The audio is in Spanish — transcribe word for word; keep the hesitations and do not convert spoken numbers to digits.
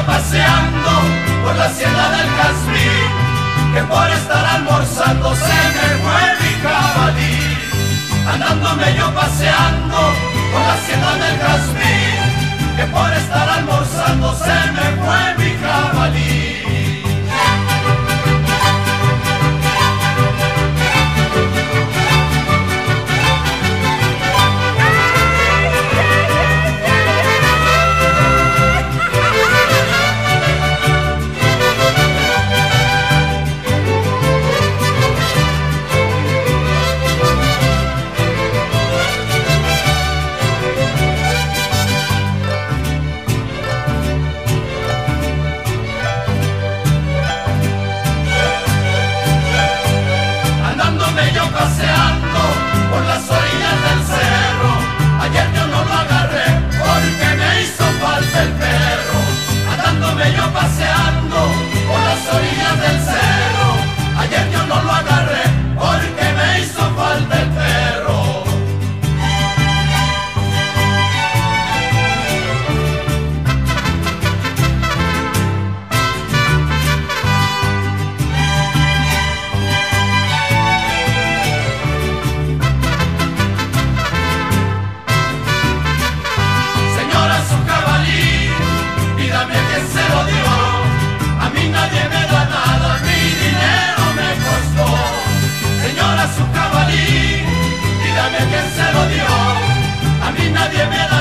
paseando por la hacienda del Jazmín, que por estar almorzando se me fue mi jabalí. Andándome yo paseando por la hacienda del Jazmín, que por estar almorzando se me fue mi jabalí. Paseando por las orillas del cerro, ayer yo no lo agarré porque me hizo falta el perro. Andándome yo paseando por las orillas del cerro, ayer yo no lo agarré porque me hizo falta el perro. Nadie me da nada, mi dinero me costó. Señora, su jabalí, dígame quién se lo dio. A mí nadie me da